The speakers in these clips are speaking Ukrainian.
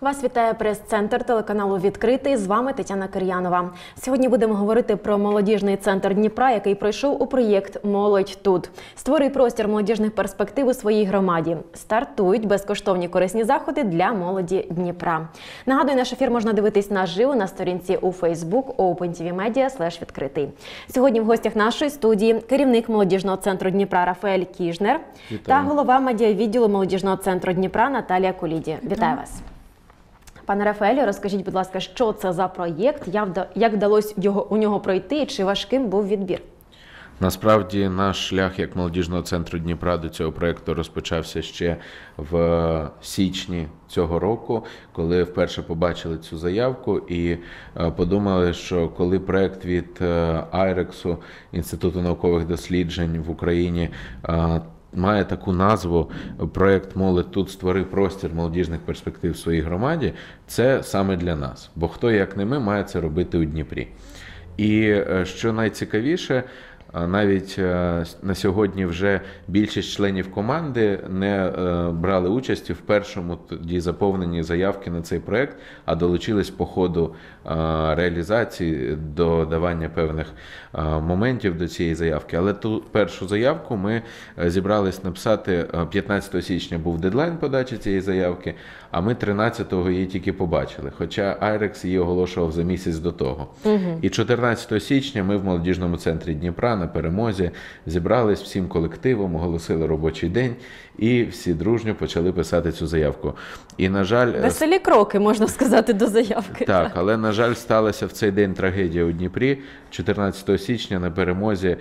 Вас вітає прес-центр телеканалу «Відкритий». З вами Тетяна Кир'янова. Сьогодні будемо говорити про молодіжний центр Дніпра, який пройшов у проєкт «Молодь тут». Створює простір молодіжних перспектив у своїй громаді. Стартують безкоштовні корисні заходи для молоді Дніпра. Нагадую, наш ефір можна дивитись наживо на сторінці у Facebook opentvmedia/відкритий. Сьогодні в гостях нашої студії керівник молодіжного центру Дніпра Рафаель Кіжнер та голова медіавідділу молодіжного центру Дніпра Наталія Куліді. Вітаю вас. Пане Рафаелю, розкажіть, будь ласка, що це за проєкт, як вдалося у нього пройти і чи важким був відбір? Насправді, наш шлях як молодіжного центру Дніпра до цього проєкту розпочався ще в січні цього року, коли вперше побачили цю заявку і подумали, що коли проєкт від Айрексу, Інституту наукових досліджень в Україні, має таку назву «Проєкт «Молодь тут» створив простір молодіжних перспектив в своїй громаді», це саме для нас. Бо хто, як не ми, має це робити у Дніпрі. І що найцікавіше, навіть на сьогодні вже більшість членів команди не брали участі в першому тоді заповненні заявки на цей проєкт, а долучились по ходу реалізації, додавання певних моментів до цієї заявки. Але ту першу заявку ми зібрались написати, 15 січня був дедлайн подачі цієї заявки, а ми 13-го її тільки побачили, хоча Айрекс її оголошував за місяць до того. І 14 січня ми в молодіжному центрі Дніпра на Перемозі зібрались всім колективом, оголосили робочий день і всі дружньо почали писати цю заявку. І, на жаль... Веселі кроки, можна сказати, до заявки. Так, але, на жаль, сталася в цей день трагедія у Дніпрі. 14 січня на Перемозі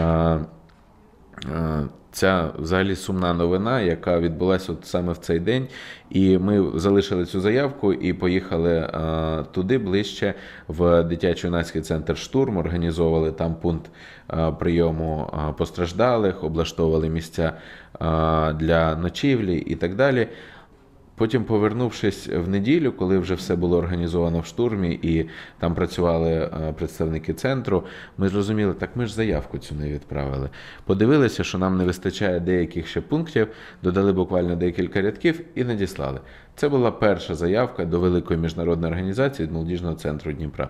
ця взагалі сумна новина, яка відбулася от саме в цей день. І ми залишили цю заявку і поїхали туди ближче, в дитячо-юнацький центр «Штурм», організовували там пункт прийому постраждалих, облаштовували місця для ночівлі і так далі. Потім, повернувшись в неділю, коли вже все було організовано в «Штурмі» і там працювали представники центру, ми зрозуміли, так ми ж заявку цю не відправили. Подивилися, що нам не вистачає деяких ще пунктів, додали буквально декілька рядків і надіслали. Це була перша заявка до великої міжнародної організації від молодіжного центру Дніпра.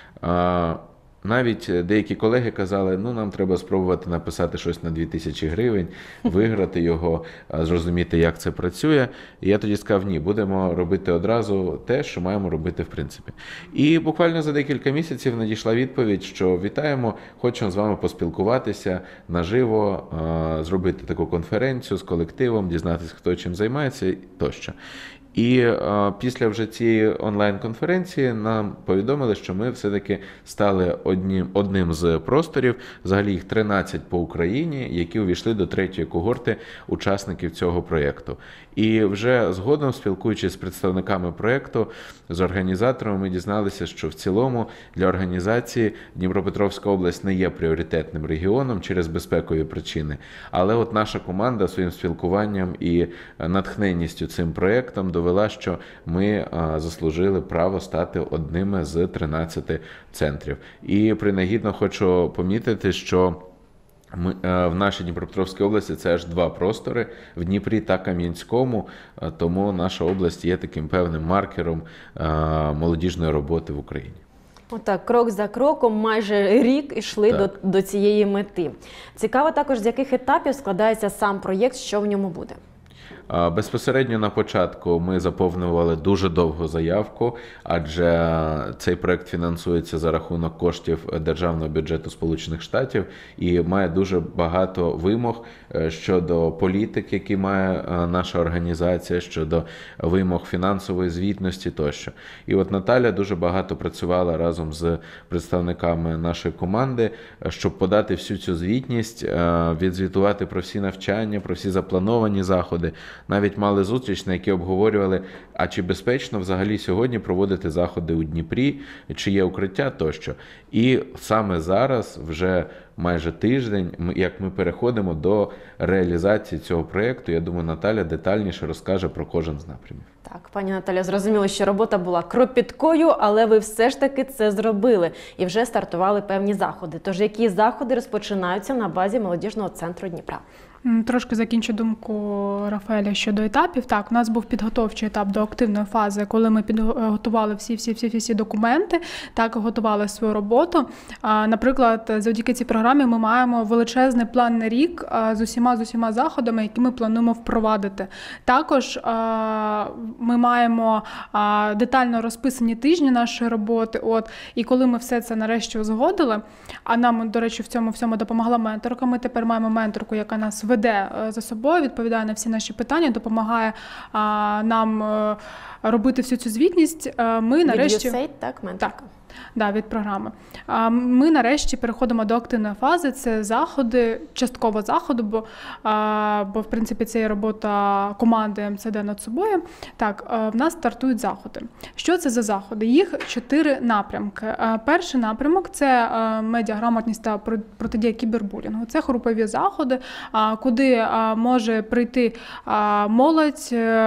Навіть деякі колеги казали, ну нам треба спробувати написати щось на 2000 гривень, виграти його, зрозуміти, як це працює. І я тоді сказав, ні, будемо робити одразу те, що маємо робити в принципі. І буквально за декілька місяців надійшла відповідь, що вітаємо, хочемо з вами поспілкуватися наживо, зробити таку конференцію з колективом, дізнатися, хто чим займається тощо. І після вже цієї онлайн-конференції нам повідомили, що ми все-таки стали одним з просторів, взагалі їх 13 по Україні, які увійшли до третьої когорти учасників цього проєкту. І вже згодом, спілкуючись з представниками проєкту, з організаторами, ми дізналися, що в цілому для організації Дніпропетровська область не є пріоритетним регіоном через безпекові причини. Але от наша команда своїм спілкуванням і натхненністю цим проєктом довела, що ми заслужили право стати одним з 13 центрів. І принагідно хочу помітити, що в нашій Дніпропетровській області це аж 2 простори, в Дніпрі та Кам'янському, тому наша область є таким певним маркером молодіжної роботи в Україні. Отак, крок за кроком, майже рік йшли до цієї мети. Цікаво також, з яких етапів складається сам проєкт, що в ньому буде. Безпосередньо на початку ми заповнювали дуже довгу заявку, адже цей проект фінансується за рахунок коштів державного бюджету Сполучених Штатів і має дуже багато вимог щодо політик, які має наша організація, щодо вимог фінансової звітності тощо. І от Наталя дуже багато працювала разом з представниками нашої команди, щоб подати всю цю звітність, відзвітувати про всі навчання, про всі заплановані заходи. Навіть мали зустріч, на якій обговорювали, а чи безпечно взагалі сьогодні проводити заходи у Дніпрі, чи є укриття тощо. І саме зараз, вже майже тиждень, як ми переходимо до реалізації цього проєкту, я думаю, Наталя детальніше розкаже про кожен з напрямів. Так, пані Наталя, зрозуміло, що робота була кропіткою, але ви все ж таки це зробили і вже стартували певні заходи. Тож які заходи розпочинаються на базі молодіжного центру Дніпра? Трошки закінчу думку Рафаеля щодо етапів. Так, у нас був підготовчий етап до активної фази, коли ми підготували всі документи, так, готували свою роботу. Наприклад, завдяки цій програмі ми маємо величезний план на рік з усіма заходами, які ми плануємо впровадити. Також ми маємо детально розписані тижні нашої роботи. І коли ми все це нарешті узгодили, а нам, до речі, в цьому всьому допомогла менторка, ми тепер маємо менторку, яка нас веде за собою, відповідає на всі наші питання, допомагає нам робити всю цю звітність. Ми нарешті... Від USAID, так, менторка? Так. Да, від програми. Ми нарешті переходимо до активної фази. Це заходи, частково заходи, бо в принципі це є робота команди МЦД над собою. Так, в нас стартують заходи. Що це за заходи? Їх 4 напрямки. Перший напрямок – це медіаграмотність та протидія кібербулінгу. Це групові заходи, куди може прийти молодь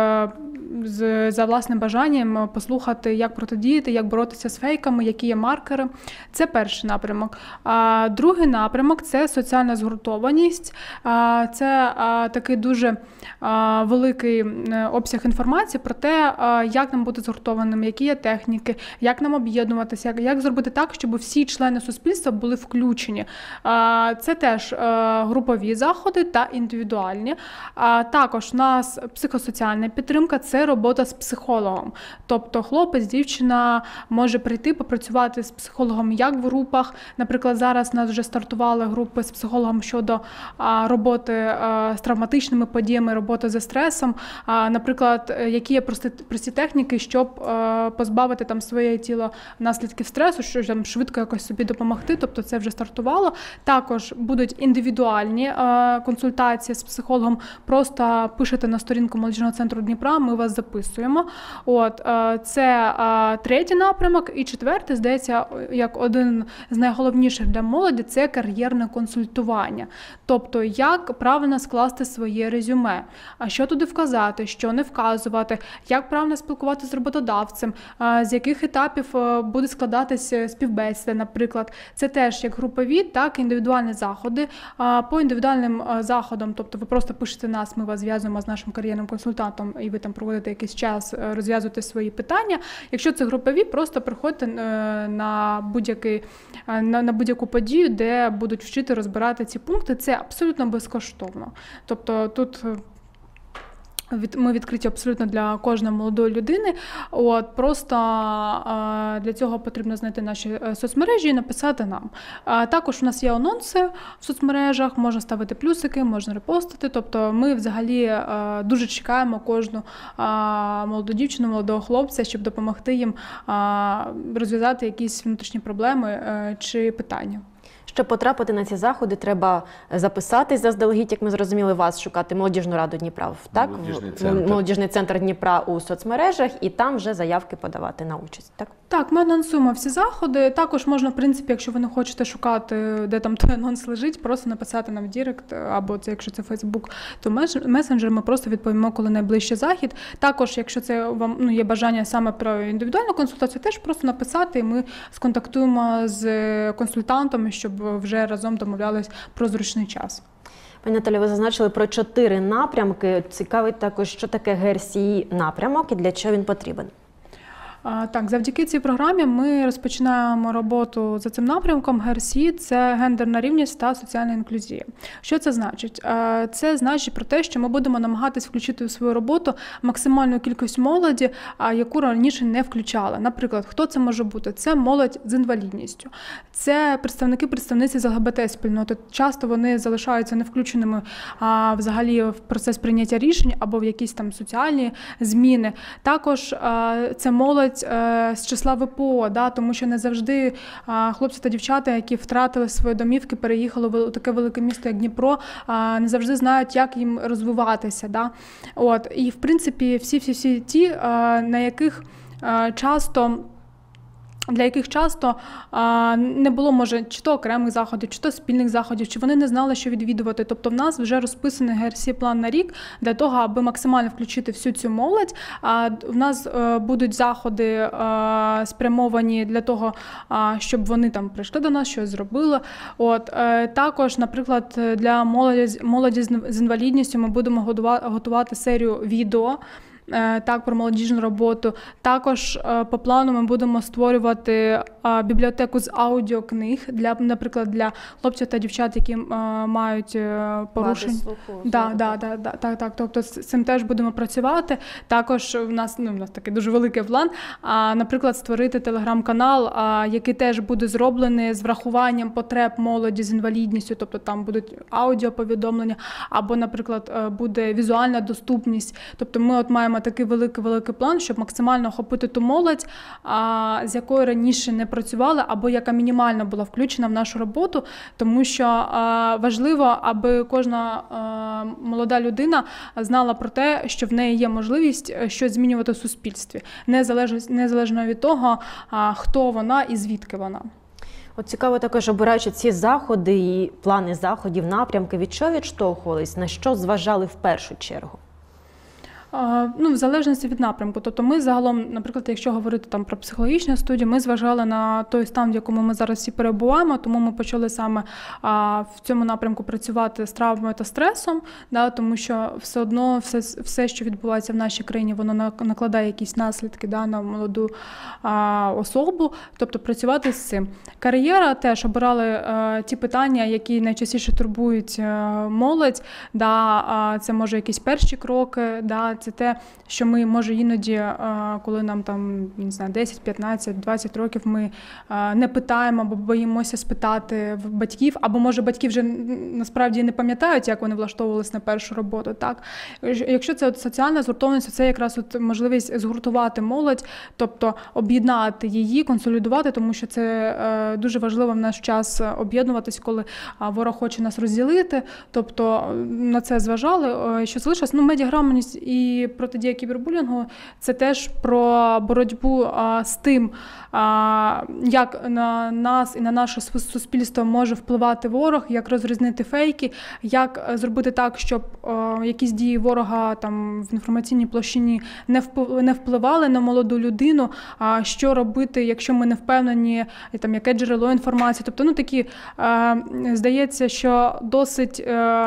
за власним бажанням послухати, як протидіяти, як боротися з фейками, які є маркери. Це перший напрямок. Другий напрямок – це соціальна згуртованість. Це такий дуже великий обсяг інформації про те, як нам бути згуртованими, які є техніки, як нам об'єднуватися, як зробити так, щоб всі члени суспільства були включені. Це теж групові заходи та індивідуальні. Також у нас психосоціальна підтримка – це робота з психологом. Тобто хлопець, дівчина може прийти, попрацювати з психологом як в групах. Наприклад, зараз у нас вже стартували групи з психологом щодо роботи з травматичними подіями, роботи зі стресом. Наприклад, які є прості техніки, щоб позбавити там своє тіло наслідків стресу, що там швидко якось собі допомогти. Тобто це вже стартувало. Також будуть індивідуальні консультації з психологом. Просто пишете на сторінку молодіжного центру Дніпра, ми вас записуємо. Це третій напрямок. І четвертий, здається, як один з найголовніших для молоді, це кар'єрне консультування. Тобто, як правильно скласти своє резюме, а що туди вказати, що не вказувати, як правильно спілкуватися з роботодавцем, з яких етапів буде складатися співбесіда, наприклад. Це теж як групові, так і індивідуальні заходи. По індивідуальним заходам, тобто ви просто пишете нас, ми вас зв'язуємо з нашим кар'єрним консультантом, і ви там проводите якийсь час, розв'язуєте свої питання. Якщо це групові, просто приходьте на будь-яку подію, де будуть вчити розбирати ці пункти. Це абсолютно безкоштовно. Тобто тут ми відкриті абсолютно для кожної молодої людини. Просто для цього потрібно знайти наші соцмережі і написати нам. Також у нас є анонси в соцмережах, можна ставити плюсики, можна репостити. Тобто ми взагалі дуже чекаємо кожну молоду дівчину, молодого хлопця, щоб допомогти їм розв'язати якісь внутрішні проблеми чи питання. Щоб потрапити на ці заходи, треба записатись заздалегідь, як ми зрозуміли, вас шукати Молодіжну раду Дніпра, так? Молодіжний центр Дніпра у соцмережах, і там вже заявки подавати на участь, так? Так, ми анонсуємо всі заходи. Також можна, в принципі, якщо ви не хочете шукати, де там той анонс лежить, просто написати нам в Дірект, або це, якщо це Фейсбук, то месенджер, ми просто відповімо, коли найближчий захід. Також, якщо це вам є бажання саме про індивідуальну консультацію, теж просто написати, і ми сконтактуємо з консультантами, щоб вже разом домовлялись про зручний час. Пані Наталі, ви зазначили про 4 напрямки. Цікавить також, що таке ГРСІ напрямок і для чого він потрібен. Так, завдяки цій програмі ми розпочинаємо роботу за цим напрямком. ГРСІ – це гендерна рівність та соціальна інклюзія. Що це значить? Це значить про те, що ми будемо намагатись включити у свою роботу максимальну кількість молоді, яку раніше не включали. Наприклад, хто це може бути? Це молодь з інвалідністю, це представниці з ЛГБТ-спільноти. Часто вони залишаються не включеними взагалі в процес прийняття рішень або в якісь там соціальні зміни. Також це молодь з числа ВПО, тому що не завжди хлопці та дівчата, які втратили свої домівки, переїхали в таке велике місто, як Дніпро, не завжди знають, як їм розвиватися. І, в принципі, всі ті, на яких часто для яких часто не було, може, чи то окремих заходів, чи то спільних заходів, чи вони не знали, що відвідувати. Тобто в нас вже розписаний ГРСІ-план на рік для того, аби максимально включити всю цю молодь. В нас будуть заходи спрямовані для того, щоб вони там прийшли до нас, щось зробили. Також, наприклад, для молоді з інвалідністю ми будемо готувати серію відео, так, про молодіжну роботу. Також по плану ми будемо створювати бібліотеку з аудіокниг, наприклад, для хлопців та дівчат, які мають порушення. Так. Тобто з цим теж будемо працювати. Також в нас такий дуже великий план, наприклад, створити телеграм-канал, який теж буде зроблений з врахуванням потреб молоді з інвалідністю, тобто там будуть аудіоповідомлення, або, наприклад, буде візуальна доступність. Тобто ми маємо такий великий план, щоб максимально охопити ту молодь, з якою раніше не працювали, або яка мінімально була включена в нашу роботу, тому що важливо, аби кожна молода людина знала про те, що в неї є можливість щось змінювати в суспільстві, незалежно від того, хто вона і звідки вона. От цікаво також, обираючи ці заходи і плани заходів, напрямки, від чого відштовхувались, на що зважали в першу чергу? В залежності від напрямку. Тобто ми загалом, наприклад, якщо говорити там про психологічні студії, ми зважали на той стан, в якому ми зараз всі перебуваємо, тому ми почали саме в цьому напрямку працювати з травмою та стресом, тому що все одно все, що відбувається в нашій країні, воно накладає якісь наслідки на молоду особу, тобто працювати з цим. Кар'єра теж обирали ті питання, які найчастіше турбують молодь, це може якісь перші кроки, це те, що ми, може, іноді, коли нам там, не знаю, 10, 15, 20 років, ми не питаємо або боїмося спитати в батьків, або, може, батьки вже насправді не пам'ятають, як вони влаштовувалися на першу роботу. Так? Якщо це соціальна згуртованість, це якраз можливість згуртувати молодь, тобто об'єднати її, консолідувати, тому що це дуже важливо в наш час об'єднуватись, коли ворог хоче нас розділити, тобто на це зважали. Що залишилось? Медіаграмотність і протидія кібербулінгу – це теж про боротьбу з тим, як на нас і на наше суспільство може впливати ворог, як розрізнити фейки, як зробити так, щоб якісь дії ворога там в інформаційній площині не впливали на молоду людину, що робити, якщо ми не впевнені, там, яке джерело інформації. Тобто, такі, здається, що досить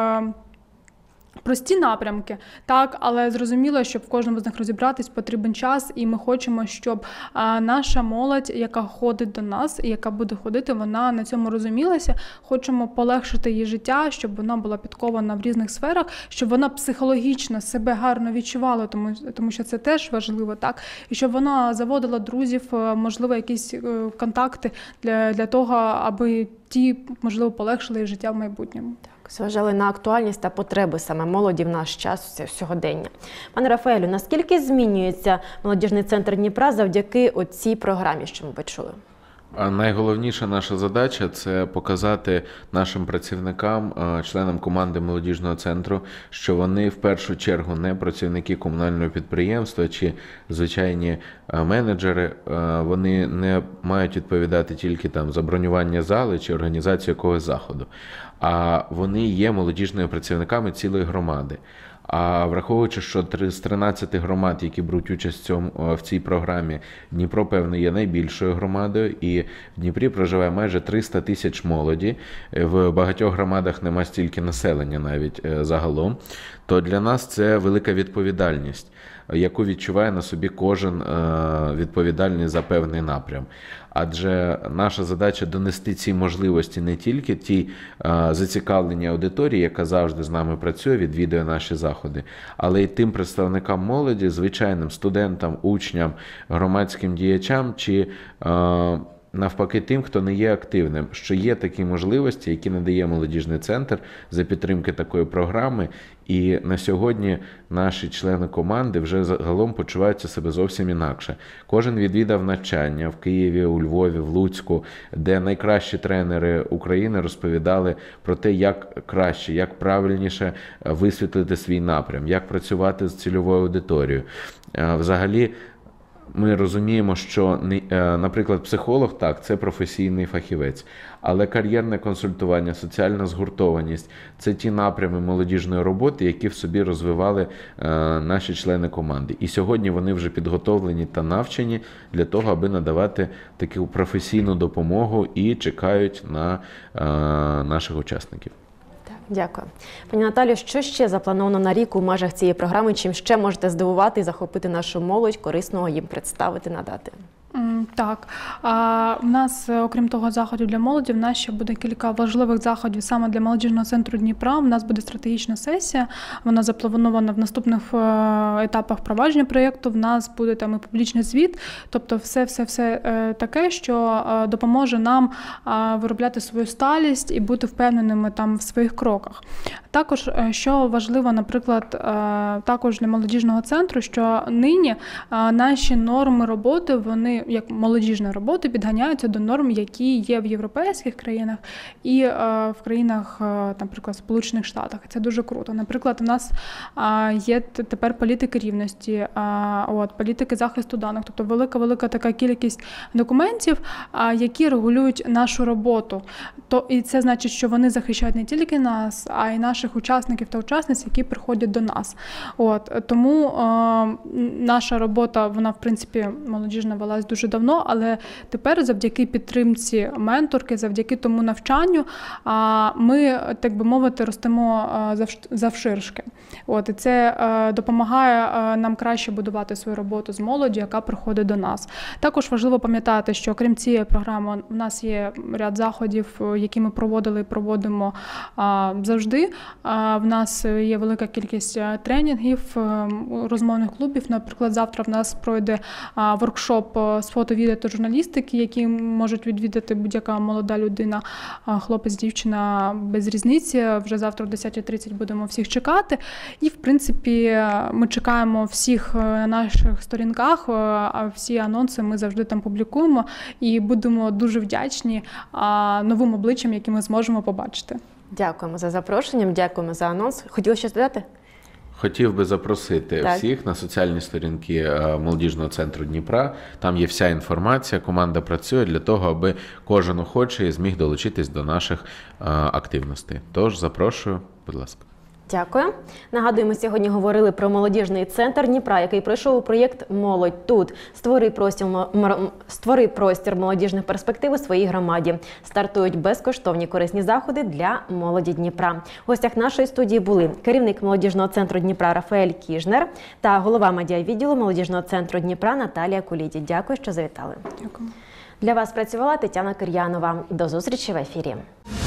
прості напрямки, так, але зрозуміло, щоб в кожному з них розібратись, потрібен час, і ми хочемо, щоб наша молодь, яка ходить до нас і яка буде ходити, вона на цьому розумілася. Хочемо полегшити її життя, щоб вона була підкована в різних сферах, щоб вона психологічно себе гарно відчувала, тому що це теж важливо, так, і щоб вона заводила друзів, можливо, якісь контакти для того, аби ті, можливо, полегшили її життя в майбутньому. Зважали на актуальність та потреби саме молоді в наш час сьогодення. Пане Рафаелю, наскільки змінюється молодіжний центр Дніпра завдяки цій програмі, що ми почули? Найголовніша наша задача – це показати нашим працівникам, членам команди молодіжного центру, що вони в першу чергу не працівники комунального підприємства чи звичайні менеджери, вони не мають відповідати тільки там за бронювання зали чи організацію якогось заходу, а вони є молодіжними працівниками цілої громади. А враховуючи, що з 13 громад, які беруть участь в цій програмі, Дніпро, певно, є найбільшою громадою, і в Дніпрі проживає майже 300 тисяч молоді, в багатьох громадах нема стільки населення навіть загалом, то для нас це велика відповідальність, яку відчуває на собі кожен відповідальний за певний напрям. Адже наша задача донести ці можливості не тільки тій зацікавленій аудиторії, яка завжди з нами працює, відвідує наші заходи, але й тим представникам молоді, звичайним студентам, учням, громадським діячам чи навпаки тим, хто не є активним, що є такі можливості, які надає молодіжний центр за підтримки такої програми. І на сьогодні наші члени команди вже загалом почуваються себе зовсім інакше. Кожен відвідав навчання в Києві, у Львові, в Луцьку, де найкращі тренери України розповідали про те, як краще, як правильніше висвітлити свій напрям, як працювати з цільовою аудиторією. Взагалі, ми розуміємо, що, наприклад, психолог, так, це професійний фахівець, але кар'єрне консультування, соціальна згуртованість – це ті напрями молодіжної роботи, які в собі розвивали наші члени команди. І сьогодні вони вже підготовлені та навчені для того, аби надавати таку професійну допомогу і чекають на наших учасників. Дякую. Пані Наталю, що ще заплановано на рік у межах цієї програми? Чим ще можете здивувати і захопити нашу молодь, корисного їм представити, надати? Так, у нас, окрім того заходів для молоді, в нас ще буде кілька важливих заходів саме для молодіжного центру Дніпра. У нас буде стратегічна сесія, вона запланована в наступних етапах провадження проєкту. В нас буде там і публічний звіт, тобто все таке, що допоможе нам виробляти свою сталість і бути впевненими там в своїх кроках. Також, що важливо, наприклад, також для молодіжного центру, що нині наші норми роботи, вони, як молодіжної роботи, підганяються до норм, які є в європейських країнах і в країнах, наприклад, Сполучених Штатах. Це дуже круто. Наприклад, у нас є тепер політики рівності, політики захисту даних, тобто велика така кількість документів, які регулюють нашу роботу. І це значить, що вони захищають не тільки нас, а й наших учасників та учасниць, які приходять до нас. Тому наша робота, вона, в принципі, молодіжна велась дуже давно, але тепер завдяки підтримці менторки, завдяки тому навчанню ми, так би мовити, ростемо завширшки. І це допомагає нам краще будувати свою роботу з молоддю, яка приходить до нас. Також важливо пам'ятати, що окрім цієї програми у нас є ряд заходів, які ми проводили і проводимо завжди. В нас є велика кількість тренінгів, розмовних клубів. Наприклад, завтра в нас пройде воркшоп з фото, відео та журналістики, які можуть відвідати будь-яка молода людина, хлопець, дівчина, без різниці. Вже завтра о 10:30 будемо всіх чекати. І, в принципі, ми чекаємо всіх на наших сторінках, а всі анонси ми завжди там публікуємо і будемо дуже вдячні новим обличчям, які ми зможемо побачити. Дякуємо за запрошення, дякуємо за анонс. Хотіли щось додати? Хотів би запросити всіх на соціальні сторінки молодіжного центру Дніпра. Там є вся інформація, команда працює для того, аби кожен охочий зміг долучитись до наших активностей. Тож запрошую, будь ласка. Дякую. Нагадую, ми сьогодні говорили про молодіжний центр Дніпра, який пройшов у проєкт «Молодь тут». Створи простір молодіжних перспектив у своїй громаді. Стартують безкоштовні корисні заходи для молоді Дніпра. В гостях нашої студії були керівник молодіжного центру Дніпра Рафаель Кіжнер та голова медіавідділу молодіжного центру Дніпра Наталія Куліді. Дякую, що завітали. Дякую. Для вас працювала Тетяна Кир'янова. До зустрічі в ефірі.